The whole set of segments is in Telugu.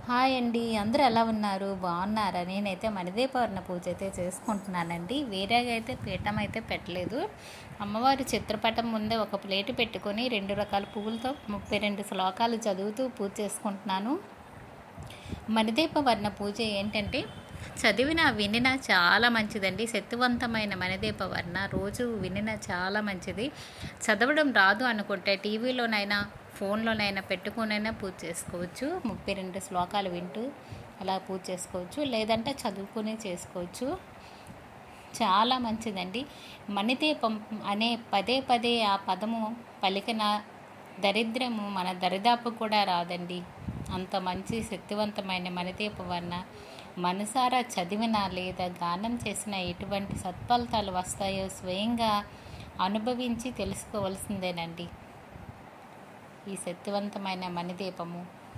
హాయ్ అండి, అందరూ ఎలా ఉన్నారు? బాగున్నారా? నేనైతే మణిదీపవర్ణ పూజ అయితే చేసుకుంటున్నానండి. వేరేగా అయితే పీఠం అయితే పెట్టలేదు. అమ్మవారి చిత్రపటం ముందే ఒక ప్లేటు పెట్టుకొని 2 రకాల పువ్వులతో 32 శ్లోకాలు చదువుతూ పూజ చేసుకుంటున్నాను. మణిదీపవర్ణ పూజ ఏంటంటే చదివినా వినినా చాలా మంచిదండి. శక్తివంతమైన మణిదీపవర్ణ రోజు వినినా చాలా మంచిది. చదవడం రాదు అనుకుంటే టీవీలోనైనా ఫోన్లోనైనా పెట్టుకునైనా పూజ చేసుకోవచ్చు. 32 శ్లోకాలు వింటూ అలా పూజ చేసుకోవచ్చు, లేదంటే చదువుకుని చేసుకోవచ్చు. చాలా మంచిదండి. మణిదీపం అనే పదే పదే ఆ పదము పలికిన దరిద్రము మన దరిదాపు కూడా రాదండి. అంత మంచి శక్తివంతమైన మణిదీపవర్ణ మనసారా చదివినా లేదా గానం చేసిన ఎటువంటి సత్ఫలితాలు వస్తాయో స్వయంగా అనుభవించి తెలుసుకోవాల్సిందేనండి. ఈ శక్తివంతమైన మణిదీపము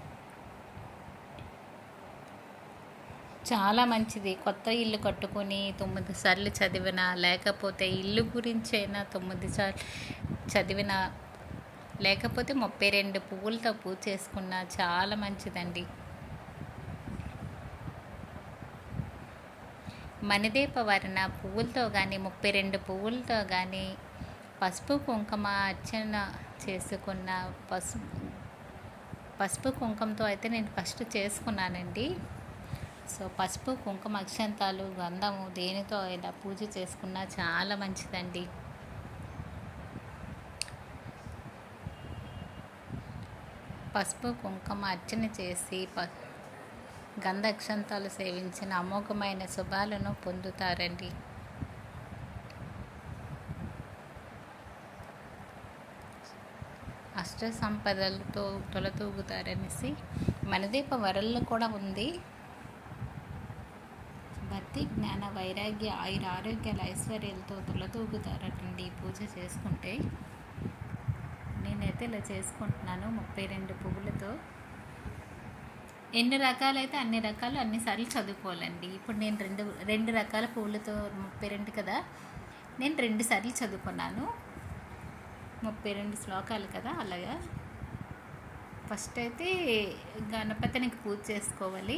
చాలా మంచిది. కొత్త ఇల్లు కట్టుకొని 9 సార్లు చదివినా, లేకపోతే ఇల్లు గురించైనా 9 సార్లు చదివినా, లేకపోతే 32 పువ్వులతో పూజ చేసుకున్నా చాలా మంచిదండి. మణిదీపవర్ణ పువ్వులతో కానీ 32 పువ్వులతో కానీ పసుపు కుంకుమ అర్చన చేసుకున్న పసుపు కుంకుమతో అయితే నేను ఫస్ట్ చేసుకున్నానండి. సో పసుపు కుంకుమ అక్షంతాలు గంధము దేనితో అయినా పూజ చేసుకున్నా చాలా మంచిదండి. పసుపు కుంకుమ అర్చన చేసి గంధ అక్షంతాలు సేవించిన అమోఘమైన శుభాలను పొందుతారండి. అష్ట సంపదలతో తొలతూగుతారనేసి మణిదీప వరల్లో కూడా ఉంది. భక్తి జ్ఞాన వైరాగ్య ఆయుర ఆరోగ్యాల ఐశ్వర్యాలతో తొలతూగుతారటండి పూజ చేసుకుంటే. నేనైతే ఇలా చేసుకుంటున్నాను 32 పువ్వులతో. ఎన్ని రకాలైతే అన్ని రకాలు అన్నిసార్లు చదువుకోవాలండి. ఇప్పుడు నేను రెండు రకాల పువ్వులతో 32 కదా, నేను 2 సార్లు చదువుకున్నాను. 32 శ్లోకాలు కదా. అలాగా ఫస్ట్ అయితే గణపతినికి పూజ చేసుకోవాలి.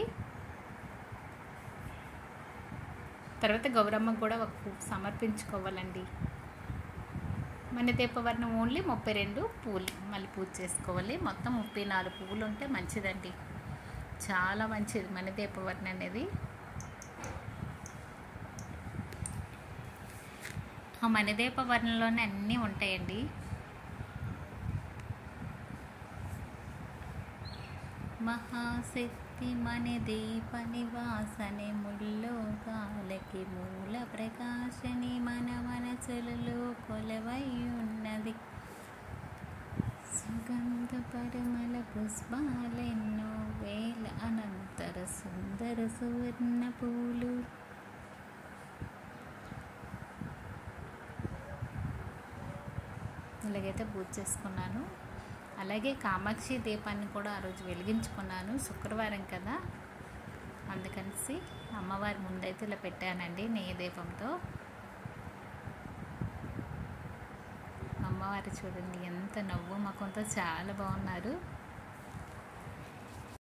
తర్వాత గౌరమ్మకు కూడా ఒక పువ్వు సమర్పించుకోవాలండి. మణిదీపవర్ణం ఓన్లీ 32 పువ్వులు మళ్ళీ పూజ చేసుకోవాలి. మొత్తం 34 పువ్వులు ఉంటే మంచిదండి. చాలా మంచిది మణిదీపవర్ణ అనేది. ఆ మణిదీపవర్ణంలోనే అన్నీ ఉంటాయండి. మహాశక్తి మణిదీప నివాసని ముల్లోకాలకి మూల ప్రకాశని మన మనసులలో కొలవై ఉన్నది. సుగంధ పరిమళ పుష్పాలెన్నో వేల అనంతర సుందర సువర్ణ పూలు. ఇలాగైతే పూజ చేసుకున్నాను. అలాగే కామాక్షి దీపాన్ని కూడా ఆ రోజు వెలిగించుకున్నాను. శుక్రవారం కదా, అందుకనేసి అమ్మవారి ముందైతే ఇలా పెట్టానండి నెయ్యి దీపంతో. అమ్మవారు చూడండి ఎంత నవ్వు ముఖంతో చాలా బాగున్నారు.